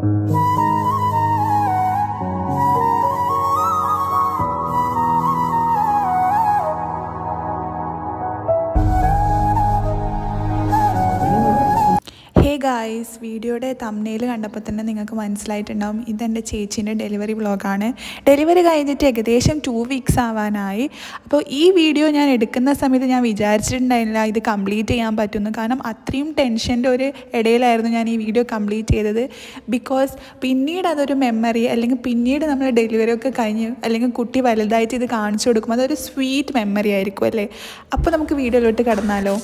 Hey guys, വീഡിയോയുടെ thumbnail കണ്ടപ്പോൾ തന്നെ നിങ്ങൾക്ക് മനസ്സിലായിട്ടുണ്ടാവും ഇതെൻ്റെ ചേച്ചീൻ്റെ ഡെലിവറി വ്ളോഗാണ്. ഡെലിവറി കഴിഞ്ഞിട്ട് ഏകദേശം 2 വീക്സ് ആവാനായി. അപ്പോൾ ഈ വീഡിയോ ഞാൻ എടുക്കുന്ന സമയത്ത് ഞാൻ വിചാരിച്ചിട്ടുണ്ടായിരുന്നില്ല ഇത് കംപ്ലീറ്റ് ചെയ്യാൻ പറ്റുമെന്ന്. കാരണം അത്രയും ടെൻഷൻ്റെ ഒരു ഇടയിലായിരുന്നു ഞാൻ ഈ വീഡിയോ കംപ്ലീറ്റ് ചെയ്തത്. ബിക്കോസ് പിന്നീട് അതൊരു മെമ്മറി, അല്ലെങ്കിൽ പിന്നീട് നമ്മൾ ഡെലിവറി ഒക്കെ കഴിഞ്ഞ് അല്ലെങ്കിൽ കുട്ടി വലുതായിട്ട് ഇത് കാണിച്ചു കൊടുക്കുമ്പോൾ അതൊരു സ്വീറ്റ് മെമ്മറി ആയിരിക്കും അല്ലേ. അപ്പോൾ നമുക്ക് വീഡിയോയിലോട്ട് കടന്നാലോ.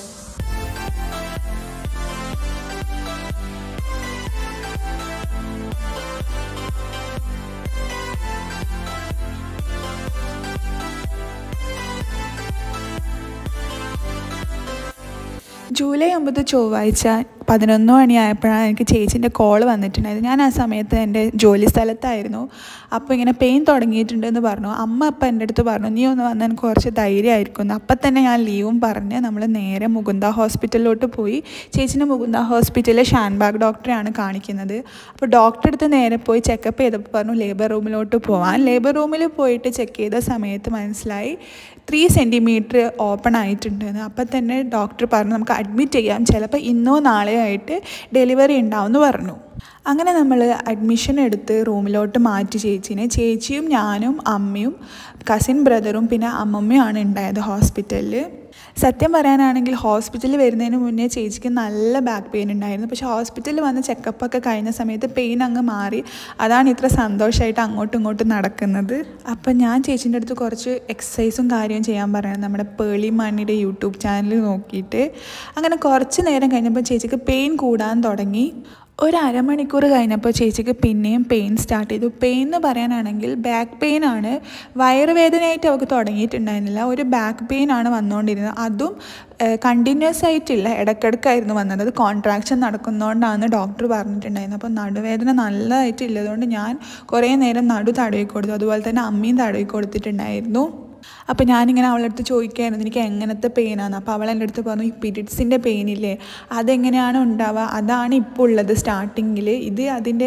ജൂലൈ 9 ചൊവ്വാഴ്ച 11 മണിയായപ്പോഴാണ് എനിക്ക് ചേച്ചീൻ്റെ കോൾ വന്നിട്ടുണ്ടായത്. ഞാൻ ആ സമയത്ത് എൻ്റെ ജോലി സ്ഥലത്തായിരുന്നു. അപ്പോൾ ഇങ്ങനെ പെയിൻ തുടങ്ങിയിട്ടുണ്ടെന്ന് പറഞ്ഞു. അമ്മ അപ്പം എൻ്റെ അടുത്ത് പറഞ്ഞു നീ ഒന്ന് വന്നാൽ എനിക്ക് കുറച്ച് ധൈര്യമായിരിക്കും. അപ്പം തന്നെ ഞാൻ ലീവും പറഞ്ഞ് നമ്മൾ നേരെ മുകുന്ദ ഹോസ്പിറ്റലിലോട്ട് പോയി. ചേച്ചീൻ്റെ മുകുന്ദ ഹോസ്പിറ്റലിൽ ഷാൻബാഗ് ഡോക്ടറെയാണ് കാണിക്കുന്നത്. അപ്പോൾ ഡോക്ടറെ അടുത്ത് നേരെ പോയി ചെക്കപ്പ് ചെയ്തപ്പോൾ പറഞ്ഞു ലേബർ റൂമിലോട്ട് പോകാൻ. ലേബർ റൂമിൽ പോയിട്ട് ചെക്ക് ചെയ്ത സമയത്ത് മനസ്സിലായി 3 സെൻറ്റിമീറ്റർ ഓപ്പൺ ആയിട്ടുണ്ടെന്ന്. അപ്പം തന്നെ ഡോക്ടർ പറഞ്ഞു നമുക്ക് അഡ്മിറ്റ് ചെയ്യാം, ചിലപ്പോൾ ഇന്നോ നാളെയോ ആയിട്ട് ഡെലിവറി ഉണ്ടാവുമെന്ന് പറഞ്ഞു. അങ്ങനെ നമ്മൾ അഡ്മിഷൻ എടുത്ത് റൂമിലോട്ട് മാറ്റി ചേച്ചീനെ. ചേച്ചിയും ഞാനും അമ്മയും കസിൻ ബ്രദറും പിന്നെ അമ്മമ്മയാണ് ഉണ്ടായത് ഹോസ്പിറ്റലിൽ. സത്യം പറയാനാണെങ്കിൽ ഹോസ്പിറ്റലിൽ വരുന്നതിന് മുന്നേ ചേച്ചിക്ക് നല്ല ബാക്ക് പെയിൻ ഉണ്ടായിരുന്നു. പക്ഷേ ഹോസ്പിറ്റലിൽ വന്ന് ചെക്കപ്പൊക്കെ കഴിഞ്ഞ സമയത്ത് പെയിൻ അങ്ങ് മാറി. അതാണ് ഇത്ര സന്തോഷമായിട്ട് അങ്ങോട്ടും ഇങ്ങോട്ടും നടക്കുന്നത്. അപ്പം ഞാൻ ചേച്ചീൻ്റെ അടുത്ത് കുറച്ച് എക്സസൈസും കാര്യവും ചെയ്യാൻ പറയുന്നത് നമ്മുടെ പേളി മണിയുടെ യൂട്യൂബ് ചാനൽ നോക്കിയിട്ട്. അങ്ങനെ കുറച്ച് നേരം കഴിഞ്ഞപ്പോൾ ചേച്ചിക്ക് പെയിൻ കൂടാൻ തുടങ്ങി. ഒരു അരമണിക്കൂർ കഴിഞ്ഞപ്പോൾ ചേച്ചിക്ക് പിന്നെയും പെയിൻ സ്റ്റാർട്ട് ചെയ്തു. പെയിൻ എന്ന് പറയാനാണെങ്കിൽ ബാക്ക് പെയിൻ ആണ്. വയറുവേദനയായിട്ട് അവൾക്ക് തുടങ്ങിയിട്ടുണ്ടായിരുന്നില്ല, ഒരു ബാക്ക് പെയിൻ ആണ് വന്നുകൊണ്ടിരുന്നത്. അതും കണ്ടിന്യൂസ് ആയിട്ടില്ല, ഇടയ്ക്കിടയ്ക്കായിരുന്നു വന്നത്. അത് കോൺട്രാക്ഷൻ നടക്കുന്നതുകൊണ്ടാണ് ഡോക്ടർ പറഞ്ഞിട്ടുണ്ടായിരുന്നത്. അപ്പോൾ നടുവേദന നല്ലതായിട്ട് ഇല്ലതുകൊണ്ട് ഞാൻ കുറേ നേരം നടു തടവി കൊടുത്തു. അതുപോലെ തന്നെ അമ്മയും തടവി കൊടുത്തിട്ടുണ്ടായിരുന്നു. അപ്പോൾ ഞാനിങ്ങനെ അവളുടെ അടുത്ത് ചോദിക്കുകയായിരുന്നു എനിക്ക് എങ്ങനത്തെ പെയിനാണ്. അപ്പോൾ അവൾ എൻ്റെ അടുത്ത് പറഞ്ഞു ഈ പീരിയഡ്സിൻ്റെ പെയിനില്ലേ അതെങ്ങനെയാണ് ഉണ്ടാവുക, അതാണ് ഇപ്പോൾ ഉള്ളത് സ്റ്റാർട്ടിങ്ങിൽ. ഇത് അതിൻ്റെ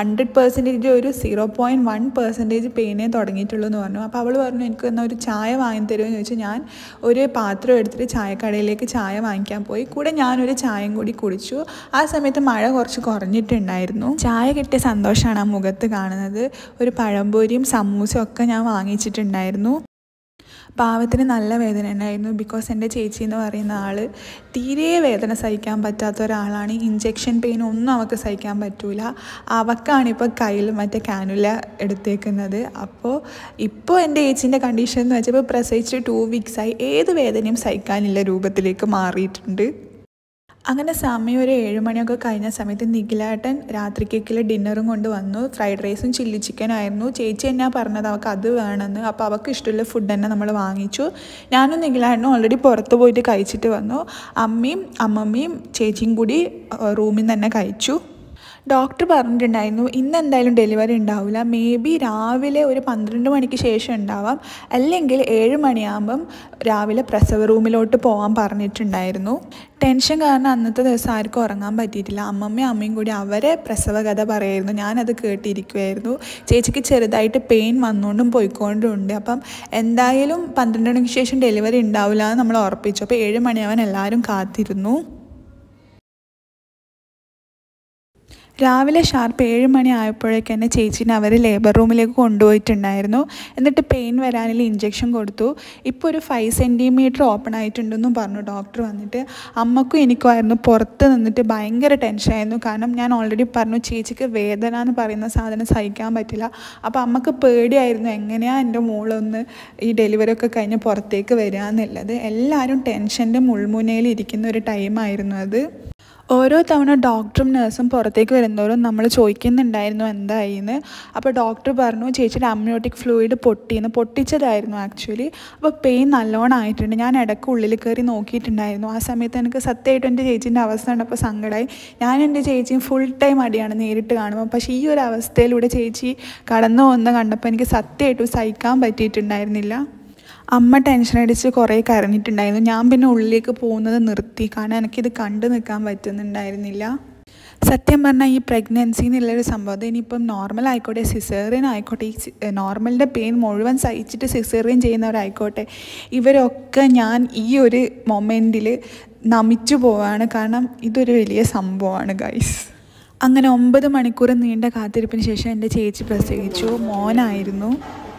100% ഒരു 0.1% പെയിനേ തുടങ്ങിയിട്ടുള്ളൂ എന്ന് പറഞ്ഞു. അപ്പോൾ അവൾ പറഞ്ഞു എനിക്ക് എന്നാൽ ഒരു ചായ വാങ്ങി തരുമെന്ന് ചോദിച്ചു. ഞാൻ ഒരു പാത്രം എടുത്തിട്ട് ചായക്കടയിലേക്ക് ചായ വാങ്ങിക്കാൻ പോയി. കൂടെ ഞാനൊരു ചായയും കൂടി കുടിച്ചു. ആ സമയത്ത് മഴ കുറച്ച് കുറഞ്ഞിട്ടുണ്ടായിരുന്നു. ചായ കിട്ടിയ സന്തോഷമാണ് ആ മുഖത്ത് കാണുന്നത്. ഒരു പഴംപൊരിയും സമൂസയും ഒക്കെ ഞാൻ വാങ്ങിച്ചിട്ടുണ്ടായിരുന്നു. പാവത്തിന് നല്ല വേദന ഉണ്ടായിരുന്നു. ബിക്കോസ് എൻ്റെ ചേച്ചി എന്ന് പറയുന്ന ആൾ തീരെ വേദന സഹിക്കാൻ പറ്റാത്ത ഒരാളാണ്. ഇഞ്ചെക്ഷൻ പെയിൻ ഒന്നും അവൾക്ക് സഹിക്കാൻ പറ്റില്ല. അവൾക്കാണിപ്പോൾ കയ്യിൽ മറ്റേ കാനുല എടുത്തേക്കുന്നത്. ഇപ്പോൾ എൻ്റെ ചേച്ചീൻ്റെ കണ്ടീഷൻ എന്ന് വെച്ചപ്പോൾ പ്രസവിച്ച് 2 വീക്സായി ഏത് വേദനയും സഹിക്കാനുള്ള രൂപത്തിലേക്ക് മാറിയിട്ടുണ്ട്. അങ്ങനെ സമയം ഒരു 7 മണിയൊക്കെ കഴിഞ്ഞ സമയത്ത് നിഖിലേട്ടൻ രാത്രിക്കേക്കിൽ ഡിന്നറും കൊണ്ട് വന്നു. ഫ്രൈഡ് റൈസും ചില്ലി ചിക്കനും ആയിരുന്നു. ചേച്ചി എന്നാ പറഞ്ഞത് അവൾക്ക് അത് വേണമെന്ന്. അപ്പോൾ അവൾക്ക് ഇഷ്ടമുള്ള ഫുഡ് തന്നെ നമ്മൾ വാങ്ങിച്ചു. ഞാനും നിഖിലേട്ടനും ഓൾറെഡി പുറത്ത് പോയിട്ട് കഴിച്ചിട്ട് വന്നു. അമ്മയും അമ്മമ്മയും ചേച്ചിയും കൂടി റൂമിൽ നിന്ന് തന്നെ കഴിച്ചു. ഡോക്ടർ പറഞ്ഞിട്ടുണ്ടായിരുന്നു ഇന്ന് എന്തായാലും ഡെലിവറി ഉണ്ടാവില്ല, മേ ബി രാവിലെ ഒരു 12 മണിക്ക് ശേഷം ഉണ്ടാവാം, അല്ലെങ്കിൽ 7 മണിയാകുമ്പം രാവിലെ പ്രസവ റൂമിലോട്ട് പോകാൻ പറഞ്ഞിട്ടുണ്ടായിരുന്നു. ടെൻഷൻ കാരണം അന്നത്തെ ദിവസം ആർക്കും ഉറങ്ങാൻ പറ്റിയിട്ടില്ല. അമ്മയും കൂടി അവരെ പ്രസവ കഥ പറയായിരുന്നു. ഞാനത് കേട്ടിരിക്കുമായിരുന്നു. ചേച്ചിക്ക് ചെറുതായിട്ട് പെയിൻ വന്നുകൊണ്ടും പോയിക്കൊണ്ടും ഉണ്ട്. അപ്പം എന്തായാലും 12 മണിക്ക് ശേഷം ഡെലിവറി ഉണ്ടാവില്ല എന്ന് നമ്മൾ ഉറപ്പിച്ചു. അപ്പോൾ 7 മണിയാവാൻ എല്ലാവരും കാത്തിരുന്നു. രാവിലെ ഷാർപ്പ് 7 മണി ആയപ്പോഴേക്ക് തന്നെ ചേച്ചീനെ അവർ ലേബർ റൂമിലേക്ക് കൊണ്ടുപോയിട്ടുണ്ടായിരുന്നു. എന്നിട്ട് പെയിൻ വരാനുള്ള ഇഞ്ചെക്ഷൻ കൊടുത്തു. ഇപ്പോൾ ഒരു 5 സെൻറ്റിമീറ്റർ ഓപ്പൺ ആയിട്ടുണ്ടെന്നും പറഞ്ഞു ഡോക്ടർ വന്നിട്ട്. അമ്മക്കും എനിക്കുമായിരുന്നു പുറത്ത് നിന്നിട്ട് ഭയങ്കര ടെൻഷനായിരുന്നു. കാരണം ഞാൻ ഓൾറെഡി പറഞ്ഞു ചേച്ചിക്ക് വേദന എന്ന് പറയുന്ന സാധനം സഹിക്കാൻ പറ്റില്ല. അപ്പോൾ അമ്മക്ക് പേടിയായിരുന്നു എങ്ങനെയാണ് എൻ്റെ മോളൊന്ന് ഈ ഡെലിവറി ഒക്കെ കഴിഞ്ഞ് പുറത്തേക്ക് വരിക എന്നുള്ളത്. എല്ലാവരും ടെൻഷൻ്റെ മുൾമുനയിൽ ഇരിക്കുന്ന ഒരു ടൈമായിരുന്നു അത്. ഓരോ തവണ ഡോക്ടറും നഴ്സും പുറത്തേക്ക് വരുന്നവരും നമ്മൾ ചോദിക്കുന്നുണ്ടായിരുന്നു എന്തായിന്ന്. അപ്പോൾ ഡോക്ടർ പറഞ്ഞു ചേച്ചിയുടെ അമ്നിയോട്ടിക് ഫ്ലൂയിഡ് പൊട്ടിച്ചതായിരുന്നു ആക്ച്വലി. അപ്പോൾ പെയിൻ നല്ലോണം ആയിട്ടുണ്ട്. ഞാൻ ഇടയ്ക്ക് ഉള്ളിൽ കയറി നോക്കിയിട്ടുണ്ടായിരുന്നു. ആ സമയത്ത് എനിക്ക് സത്യമായിട്ടും എൻ്റെ ചേച്ചീൻ്റെ അവസ്ഥ കണ്ടപ്പോൾ സങ്കടമായി. ഞാൻ എൻ്റെ ചേച്ചിയും ഫുൾ ടൈം അടിയാണ് നേരിട്ട് കാണുമ്പോൾ. പക്ഷേ ഈ ഒരു അവസ്ഥയിലൂടെ ചേച്ചി കടന്നു പോകുന്ന കണ്ടപ്പോൾ എനിക്ക് സത്യമായിട്ടും സഹിക്കാൻ പറ്റിയിട്ടുണ്ടായിരുന്നില്ല. അമ്മ ടെൻഷൻ അടിച്ച് കുറേ കരഞ്ഞിട്ടുണ്ടായിരുന്നു. ഞാൻ പിന്നെ ഉള്ളിലേക്ക് പോകുന്നത് നിർത്തി. കാരണം എനിക്കിത് കണ്ടു നിൽക്കാൻ പറ്റുന്നുണ്ടായിരുന്നില്ല. സത്യം പറഞ്ഞാൽ ഈ പ്രഗ്നൻസി എന്നുള്ളൊരു സംഭവം ഇനിയിപ്പം നോർമൽ ആയിക്കോട്ടെ സിസേറിയൻ ആയിക്കോട്ടെ ഈ നോർമലിൻ്റെ പെയിൻ മുഴുവൻ സഹിച്ചിട്ട് സിസേറിയൻ ചെയ്യുന്നവരായിക്കോട്ടെ ഇവരൊക്കെ ഞാൻ ഈ ഒരു മൊമെൻറ്റിൽ നമിച്ചു പോവാണ്. കാരണം ഇതൊരു വലിയ സംഭവമാണ് ഗൈസ്. അങ്ങനെ 9 മണിക്കൂർ നീണ്ട കാത്തിരിപ്പിന് ശേഷം എൻ്റെ ചേച്ചി പ്രസവിച്ചു. മോനായിരുന്നു.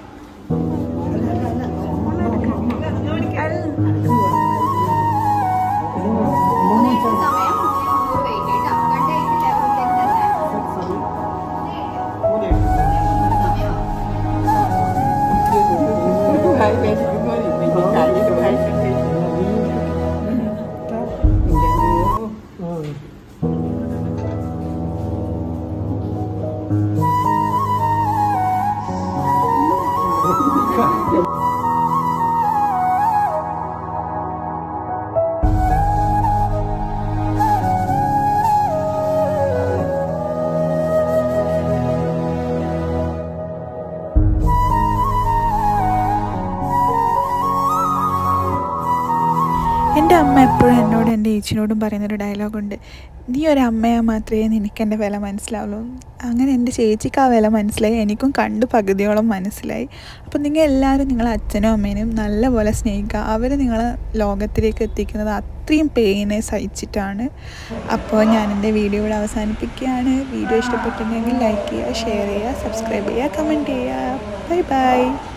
എൻ്റെ അമ്മ എപ്പോഴും എന്നോട് എൻ്റെ ചേച്ചിനോടും പറയുന്നൊരു ഡയലോഗുണ്ട്, നീ ഒരമ്മയാൽ മാത്രമേ നിനക്കെൻ്റെ വില മനസ്സിലാവുള്ളൂ. അങ്ങനെ എൻ്റെ ചേച്ചിക്ക് ആ വില മനസ്സിലായി, എനിക്കും കണ്ട് പകുതിയോളം മനസ്സിലായി. അപ്പോൾ നിങ്ങൾ എല്ലാവരും നിങ്ങളെ അച്ഛനും അമ്മേനും നല്ലപോലെ സ്നേഹിക്കുക. അവർ നിങ്ങളെ ലോകത്തിലേക്ക് എത്തിക്കുന്നത് അത്രയും പെയിനെ സഹിച്ചിട്ടാണ്. അപ്പോൾ ഞാൻ എൻ്റെ വീഡിയോ ഇവിടെ അവസാനിപ്പിക്കുകയാണ്. വീഡിയോ ഇഷ്ടപ്പെട്ടിട്ടുണ്ടെങ്കിൽ ലൈക്ക് ചെയ്യുക, ഷെയർ ചെയ്യുക, സബ്സ്ക്രൈബ് ചെയ്യുക, കമൻറ്റ് ചെയ്യുക. Bye by.